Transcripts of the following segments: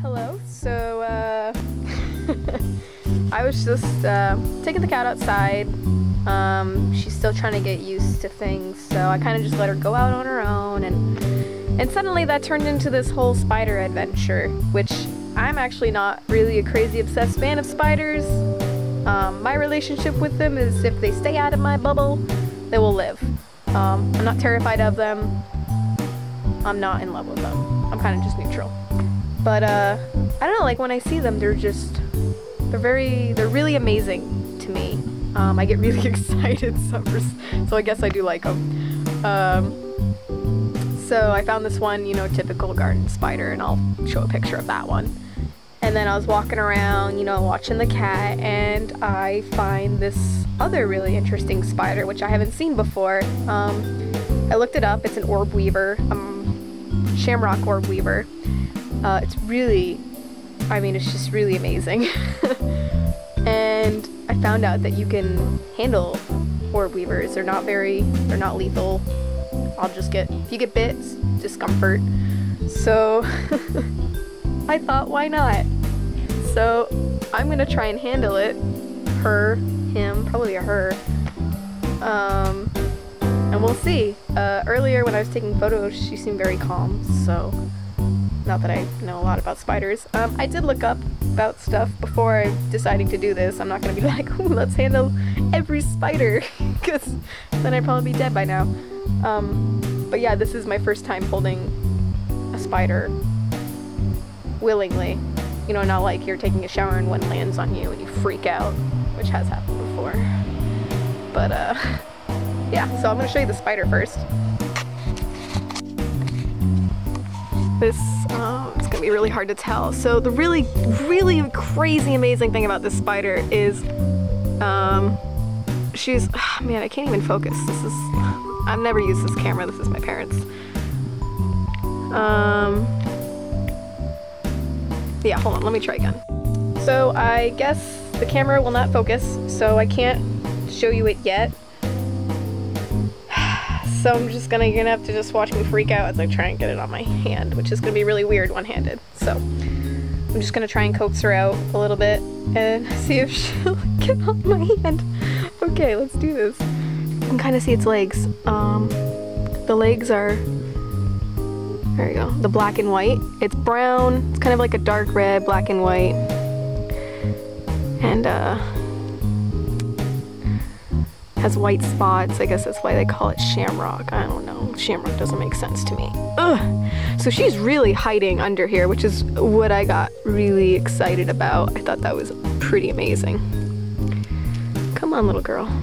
Hello. So I was just taking the cat outside. She's still trying to get used to things, so I kind of just let her go out on her own, and suddenly that turned into this whole spider adventure, which I'm actually not really a crazy obsessed fan of spiders. My relationship with them is if they stay out of my bubble, they will live. I'm not terrified of them. I'm not in love with them. I'm kind of just neutral. But I don't know, like when I see them, they're really amazing to me. I get really excited, so I guess I do like them. So I found this one, you know, typical garden spider, and I'll show a picture of that one. And then I was walking around, you know, watching the cat, and I find this other really interesting spider, which I haven't seen before. I looked it up. It's an orb weaver, Shamrock Orb Weaver. It's really, I mean, it's just really amazing. And I found out that you can handle orb weavers. They're not lethal. If you get bit, it's discomfort. So I thought, why not? So I'm gonna try and handle it. Her, him, probably a her. And we'll see. Earlier when I was taking photos, she seemed very calm, so not that I know a lot about spiders. I did look up about stuff before deciding to do this. I'm not gonna be like, ooh, let's handle every spider, because then I'd probably be dead by now. But yeah, this is my first time holding a spider willingly. You know, not like you're taking a shower and one lands on you and you freak out, which has happened before. But yeah, so I'm gonna show you the spider first. This, it's gonna be really hard to tell. So the really, really crazy amazing thing about this spider is, she's, man, I can't even focus. I've never used this camera, this is my parents'. Yeah, hold on, let me try again. So I guess the camera will not focus, so I can't show you it yet. So I'm just you're gonna have to just watch me freak out as I try and get it on my hand, which is gonna be really weird one-handed. So I'm just gonna try and coax her out a little bit and see if she'll get on my hand. Okay, let's do this. You can kind of see its legs. The legs are, there you go, the black and white. It's brown, it's kind of like a dark red, black and white. And has white spots. I guess that's why they call it shamrock. I don't know. Shamrock doesn't make sense to me. Ugh. So she's really hiding under here, which is what I got really excited about. I thought that was pretty amazing. Come on, little girl.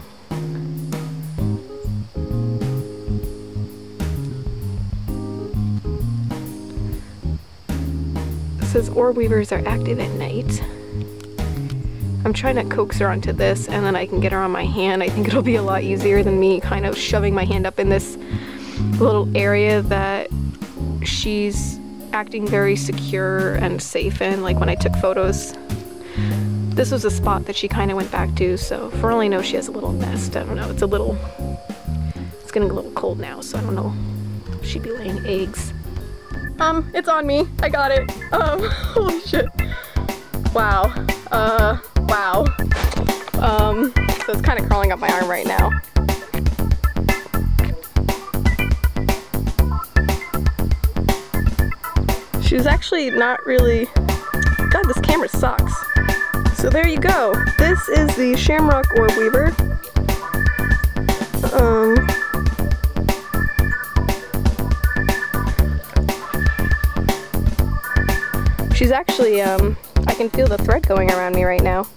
It says orb weavers are active at night. I'm trying to coax her onto this, and then I can get her on my hand. I think it'll be a lot easier than me kind of shoving my hand up in this little area that she's acting very secure and safe in. Like when I took photos, this was a spot that she kind of went back to, so for all I know she has a little nest. I don't know, it's getting a little cold now, so I don't know if she'd be laying eggs. It's on me. I got it. Holy shit. Wow. Wow. So it's kind of crawling up my arm right now. She was actually not really, God, this camera sucks. So there you go. This is the Shamrock Orb Weaver. She's actually, I can feel the thread going around me right now.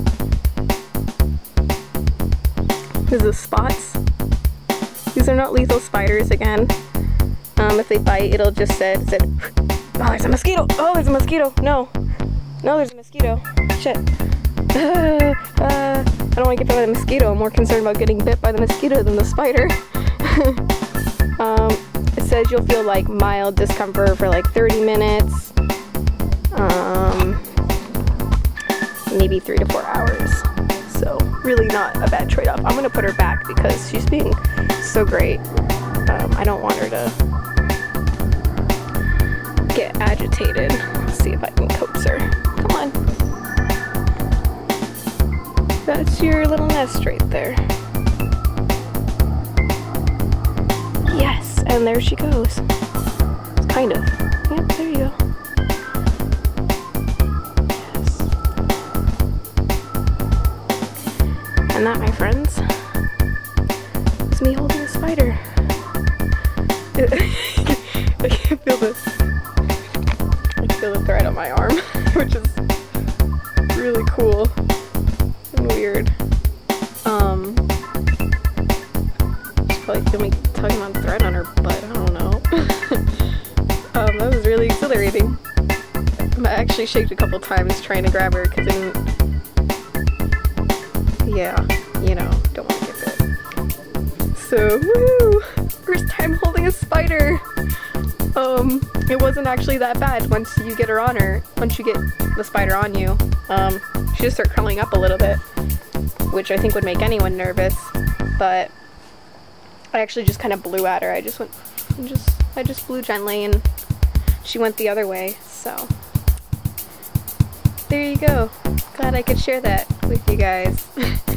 These are spots. These are not lethal spiders, again. If they bite, it'll just say, oh, there's a mosquito! Oh, there's a mosquito! No, there's a mosquito. Shit. I don't want to get bit by the mosquito. I'm more concerned about getting bit by the mosquito than the spider. It says you'll feel like mild discomfort for like 30 minutes. Maybe 3 to 4 hours. So really not a bad trade-off. I'm gonna put her back because she's being so great. I don't want her to get agitated. Let's see if I can coax her. Come on. That's your little nest right there. Yes, and there she goes. Kind of. Yep, there you go. Yes. And that, my friends, is me holding a spider. I can feel this. I can feel the thread on my arm, which is really cool and weird. She's probably feel me tugging on thread on her butt, I don't know. That was really exhilarating. I actually shaked a couple times trying to grab her because I didn't, yeah, you know, don't want to get bit. So, woo! First time holding a spider! It wasn't actually that bad once you get her on her. Once you get the spider on you, she just starts curling up a little bit, which I think would make anyone nervous, but I actually just kind of blew at her. I just went, I just blew gently and she went the other way, so there you go. Glad I could share that with you guys.